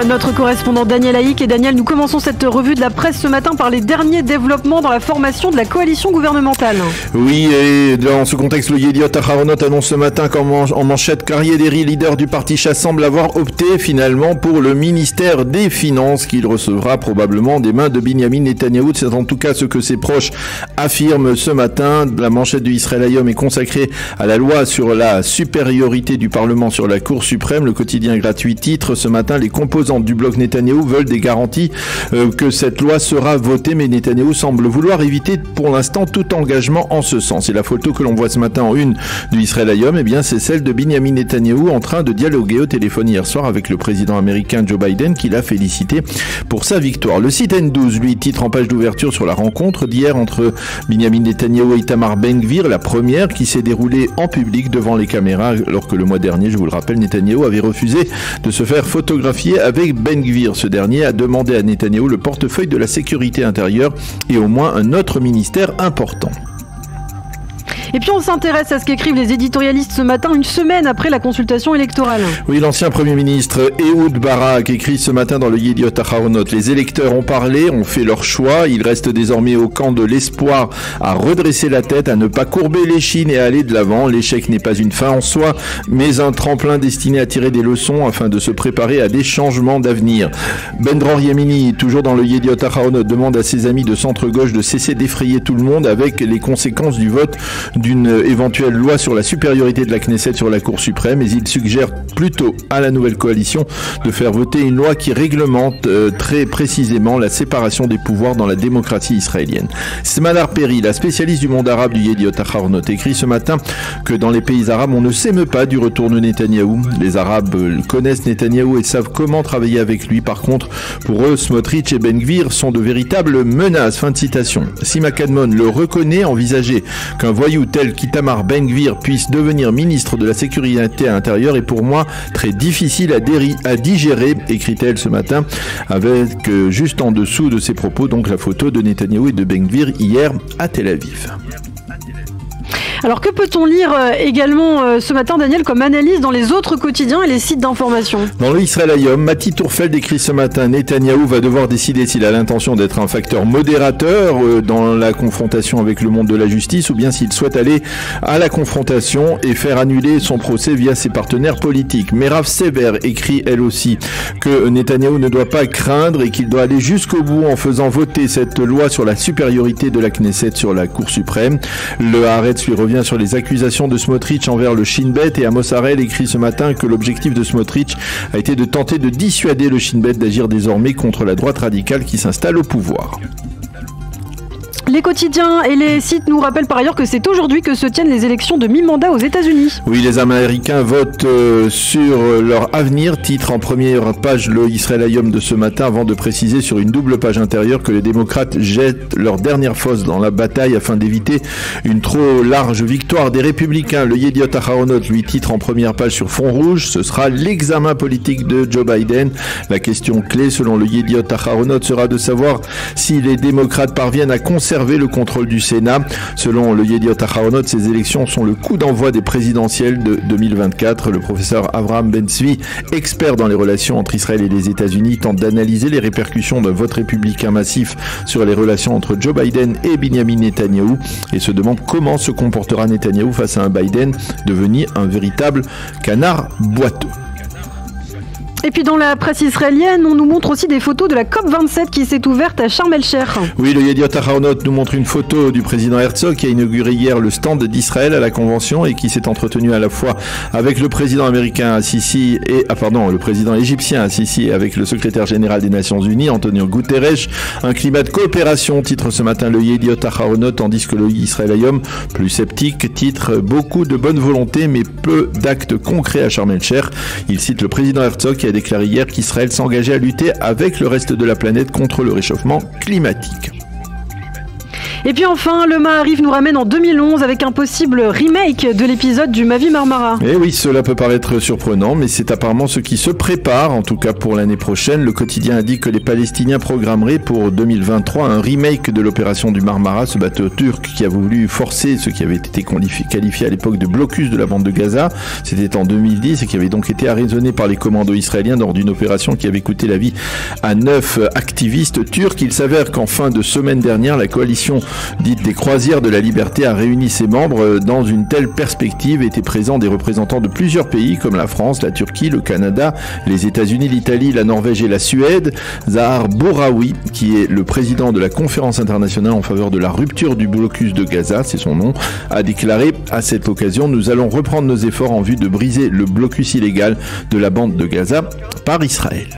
notre correspondant Daniel Haïk. Et Daniel, nous commençons cette revue de la presse ce matin par les derniers développements dans la formation de la coalition gouvernementale. Oui, et dans ce contexte, le Yediot Aharonot annonce ce matin qu'en manchette, qu'Aryeh Deri, leader du parti Chasse, semble avoir opté finalement pour le ministère des Finances qu'il recevra probablement des mains de Binyamin Netanyahou. C'est en tout cas ce que ses proches affirment ce matin. La manchette du Israël Hayom est consacrée à la loi sur la supériorité du Parlement sur la Cour suprême. Le quotidien gratuit titre ce matin: les composantes du bloc Netanyahou veulent des garanties que cette loi sera votée, mais Netanyahou semble vouloir éviter pour l'instant tout engagement en ce sens. Et la photo que l'on voit ce matin en une du Israël Hayom, eh bien, c'est celle de Binyamin Netanyahou en train de dialoguer au téléphone hier soir avec le président américain Joe Biden, qui l'a félicité pour sa victoire. Le site N12, lui, titre en page d'ouverture sur la rencontre d'hier entre Binyamin Netanyahou et Itamar Ben-Gvir, la première qui s'est déroulée en public devant les caméras, alors que le mois dernier, je vous le rappelle, Netanyahou avait refusé de se faire photographier avec Ben-Gvir. Ce dernier a demandé à Netanyahou le portefeuille de la sécurité intérieure et au moins un autre ministère important. Et puis on s'intéresse à ce qu'écrivent les éditorialistes ce matin, une semaine après la consultation électorale. Oui, l'ancien Premier ministre Ehud Barak écrit ce matin dans le Yediot Aharonot: les électeurs ont parlé, ont fait leur choix, ils restent désormais au camp de l'espoir, à redresser la tête, à ne pas courber l'échine et à aller de l'avant. L'échec n'est pas une fin en soi, mais un tremplin destiné à tirer des leçons afin de se préparer à des changements d'avenir. Ben Dror Yemini, toujours dans le Yediot Aharonot, demande à ses amis de centre-gauche de cesser d'effrayer tout le monde avec les conséquences du vote d'une éventuelle loi sur la supériorité de la Knesset sur la Cour suprême, mais il suggère plutôt à la nouvelle coalition de faire voter une loi qui réglemente très précisément la séparation des pouvoirs dans la démocratie israélienne. Smadar Peri, la spécialiste du monde arabe du Yediot Aharonot, écrit ce matin que dans les pays arabes, on ne s'émeut pas du retour de Netanyahou. Les Arabes connaissent Netanyahou et savent comment travailler avec lui. Par contre, pour eux, Smotrich et Ben-Gvir sont de véritables menaces. Fin de citation. Sima Kadmon le reconnaît, envisager qu'un voyou tel qu'Itamar Ben-Gvir puisse devenir ministre de la sécurité intérieure est pour moi très difficile à digérer, écrit-elle ce matin, avec juste en dessous de ses propos donc la photo de Netanyahou et de Ben-Gvir hier à Tel Aviv. Alors que peut-on lire également ce matin, Daniel, comme analyse dans les autres quotidiens et les sites d'information? Dans le Israël Hayom, Mati Tourfeld écrit ce matin: Netanyahou va devoir décider s'il a l'intention d'être un facteur modérateur dans la confrontation avec le monde de la justice, ou bien s'il souhaite aller à la confrontation et faire annuler son procès via ses partenaires politiques. Merav Sever écrit elle aussi que Netanyahou ne doit pas craindre et qu'il doit aller jusqu'au bout en faisant voter cette loi sur la supériorité de la Knesset sur la Cour suprême. Le Haaretz lui revient sur les accusations de Smotrich envers le Shin Bet, et Amos Harel écrit ce matin que l'objectif de Smotrich a été de tenter de dissuader le Shin Bet d'agir désormais contre la droite radicale qui s'installe au pouvoir. Les quotidiens et les sites nous rappellent par ailleurs que c'est aujourd'hui que se tiennent les élections de mi-mandat aux États-Unis. Oui, les Américains votent sur leur avenir, titre en première page le Israël Hayom de ce matin, avant de préciser sur une double page intérieure que les démocrates jettent leur dernière fosse dans la bataille afin d'éviter une trop large victoire des républicains. Le Yediot Aharonot lui titre en première page sur fond rouge: ce sera l'examen politique de Joe Biden. La question clé selon le Yediot Aharonot sera de savoir si les démocrates parviennent à conserver le contrôle du Sénat. Selon le Yediot Aharonot, ces élections sont le coup d'envoi des présidentielles de 2024. Le professeur Avraham Ben-Tzvi, expert dans les relations entre Israël et les États-Unis, tente d'analyser les répercussions d'un vote républicain massif sur les relations entre Joe Biden et Binyamin Netanyahou et se demande comment se comportera Netanyahou face à un Biden devenu un véritable canard boiteux. Et puis dans la presse israélienne, on nous montre aussi des photos de la COP27 qui s'est ouverte à Sharm el-Sheikh. Oui, le Yediot Aharonot nous montre une photo du président Herzog qui a inauguré hier le stand d'Israël à la convention et qui s'est entretenu à la fois avec le président américain Sisi et le président égyptien Sisi et avec le secrétaire général des Nations Unies Antonio Guterres. Un climat de coopération, titre ce matin le Yediot Aharonot, tandis que le Israël Hayom, plus sceptique, titre beaucoup de bonne volonté mais peu d'actes concrets à Sharm el-Sheikh. Il cite le président Herzog qui a déclaré hier qu'Israël s'engageait à lutter avec le reste de la planète contre le réchauffement climatique. Et puis enfin, le Maarif nous ramène en 2011 avec un possible remake de l'épisode du Mavi Marmara. Et oui, cela peut paraître surprenant, mais c'est apparemment ce qui se prépare, en tout cas pour l'année prochaine. Le quotidien indique que les Palestiniens programmeraient pour 2023 un remake de l'opération du Marmara, ce bateau turc qui a voulu forcer ce qui avait été qualifié à l'époque de blocus de la bande de Gaza. C'était en 2010 et qui avait donc été arraisonné par les commandos israéliens lors d'une opération qui avait coûté la vie à 9 activistes turcs. Il s'avère qu'en fin de semaine dernière, la coalition dite des Croisières de la Liberté a réuni ses membres. Dans une telle perspective étaient présents des représentants de plusieurs pays comme la France, la Turquie, le Canada, les États-Unis, l'Italie, la Norvège et la Suède. Zahar Bouraoui, qui est le président de la conférence internationale en faveur de la rupture du blocus de Gaza, c'est son nom, a déclaré à cette occasion: nous allons reprendre nos efforts en vue de briser le blocus illégal de la bande de Gaza par Israël.